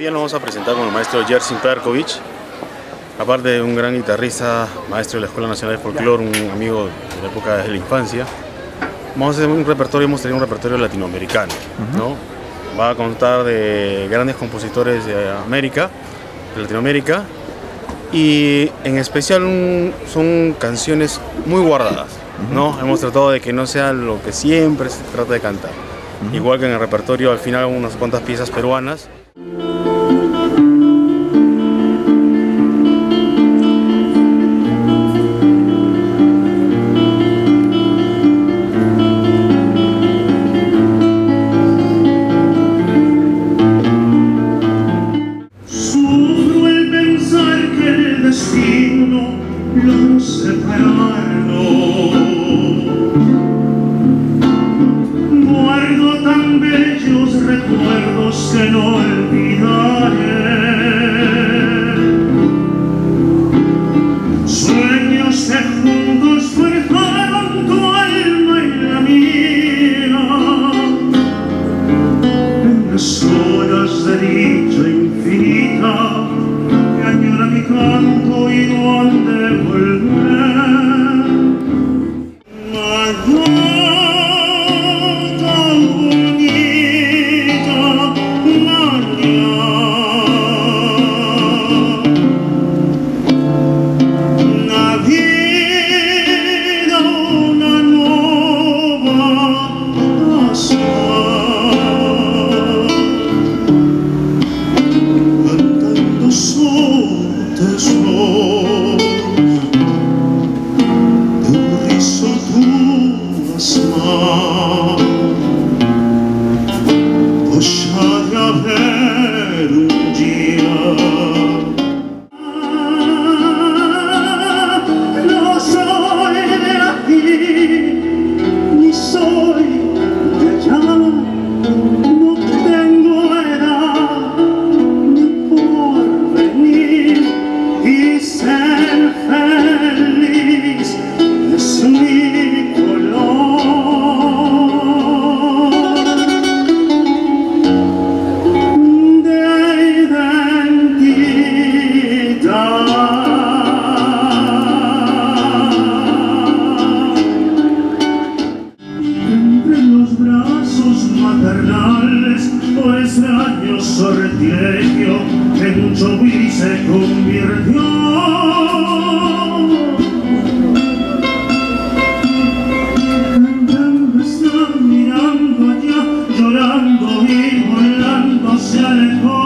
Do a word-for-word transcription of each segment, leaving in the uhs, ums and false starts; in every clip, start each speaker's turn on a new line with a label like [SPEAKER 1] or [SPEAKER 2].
[SPEAKER 1] día nos vamos a presentar con el maestro Jersin Perkovic, aparte de un gran guitarrista, maestro de la Escuela Nacional de Folclore, un amigo de la época de la infancia. Vamos a hacer un repertorio, hemos tenido un repertorio latinoamericano, ¿no? Va a contar de grandes compositores de América, de Latinoamérica, y en especial un, son canciones muy guardadas, ¿no? Hemos tratado de que no sea lo que siempre se trata de cantar. Uh-huh. Igual que en el repertorio, al final unas cuantas piezas peruanas.
[SPEAKER 2] Los separaron. Guardo tan bellos recuerdos que no olvidaré. Sueños que juntos forjaron tu alma y la mía. En las horas de dicha infinita que añora mi canto y no han de volver. Ese año sortilegio en un choví se convirtió. Cantando está mirando allá, llorando y volando se alejó.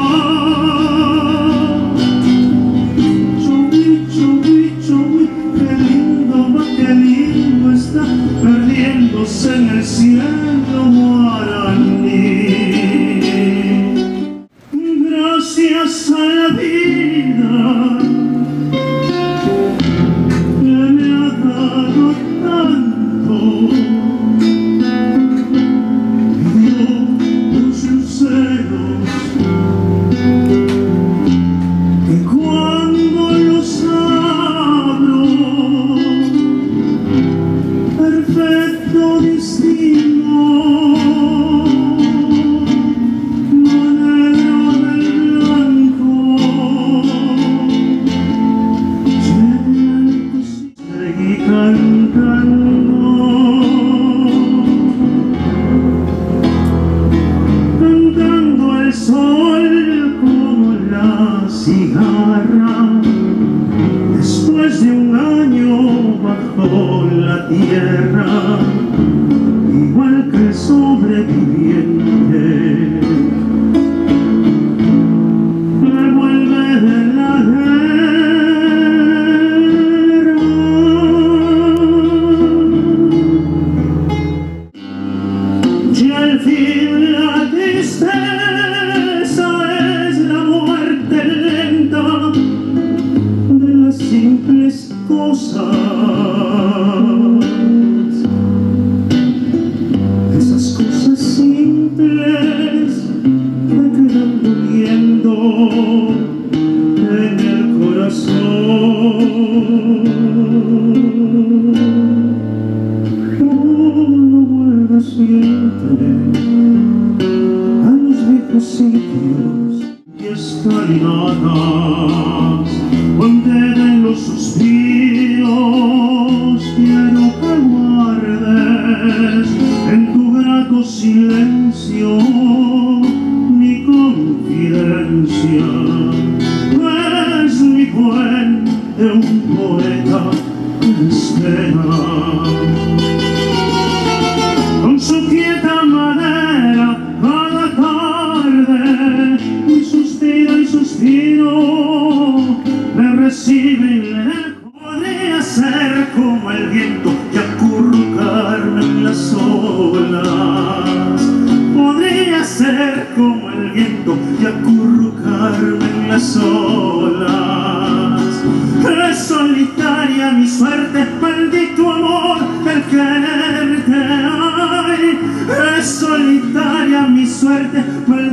[SPEAKER 2] Choví, choví, choví, qué lindo va, qué lindo está, perdiéndose en el cielo guaraní. Gracias a la vida que me ha dado tanto, me dio los luceros que cuando los abro, perfecto destino. Cigarra, después de un año bajo la tierra, igual que el sobreviviente que vuelve de la guerra. Y al fin la tristeza simples cosas, esas cosas simples me quedan durmiendo en el corazón. No vuelvo siempre a los viejos sitios y escalinatas, puente de los suspiros, quiero que guardes en tu grato silencio mi confidencia. Es mi puente un poeta que espera, con su quieta madera cada tarde, y suspiro y suspiro me recibe y le dejo. Podría ser como el viento y acurrucarme en las olas, podría ser como el viento y acurrucarme en las olas. Es solitaria mi suerte, maldito amor el quererte. Ay, es solitaria mi suerte, maldito